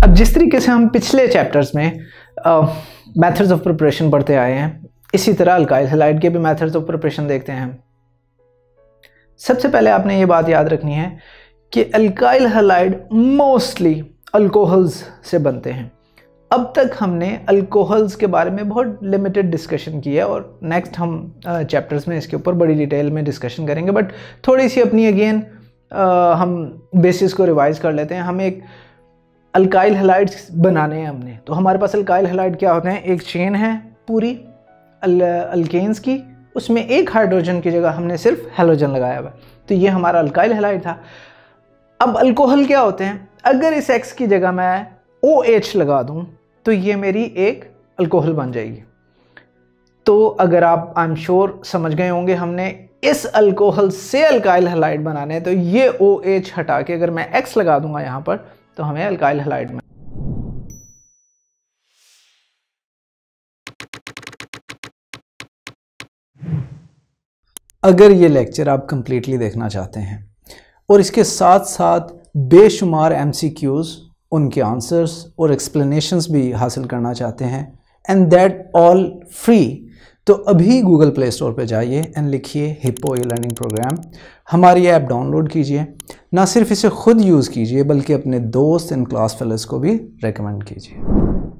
अब जिस तरीके से हम पिछले चैप्टर्स में मेथड्स ऑफ प्रिपरेशन पढ़ते आए हैं, इसी तरह अल्काइल हैलाइड के भी मेथड्स ऑफ प्रिपरेशन देखते हैं। सबसे पहले आपने ये बात याद रखनी है कि अल्काइल हैलाइड मोस्टली अल्कोहल्स से बनते हैं। अब तक हमने अल्कोहल्स के बारे में बहुत लिमिटेड डिस्कशन की है और नेक्स्ट हम चैप्टर्स में इसके ऊपर बड़ी डिटेल में डिस्कशन करेंगे, बट थोड़ी सी अपनी अगेन हम बेसिस को रिवाइज कर लेते हैं। हम एक अल्काइल हैलाइड्स बनाने हैं हमने, तो हमारे पास अल्काइल हैलाइड क्या होते हैं, एक चेन है पूरी अल्केन्स की, उसमें एक हाइड्रोजन की जगह हमने सिर्फ हैलोजन लगाया हुआ, तो ये हमारा अल्काइल हैलाइड था। अब अल्कोहल क्या होते हैं, अगर इस X की जगह मैं OH लगा दूं तो ये मेरी एक अल्कोहल बन जाएगी। तो अगर आप आई एम श्योर समझ गए होंगे, हमने इस अल्कोहल से अल्काइल हैलाइड बनाने हैं, तो ये OH हटा के अगर मैं X लगा दूंगा यहाँ पर तो हमें अल्काइल हैलाइड में। अगर ये लेक्चर आप कंप्लीटली देखना चाहते हैं और इसके साथ साथ बेशुमार MCQs, उनके आंसर्स और एक्सप्लेनेशंस भी हासिल करना चाहते हैं, एंड दैट ऑल फ्री, तो अभी गूगल प्ले स्टोर पे जाइए एंड लिखिए हिप्पो ई-लर्निंग प्रोग्राम। हमारी ऐप डाउनलोड कीजिए, ना सिर्फ इसे खुद यूज़ कीजिए बल्कि अपने दोस्त एंड क्लास फेलोज़ को भी रेकमेंड कीजिए।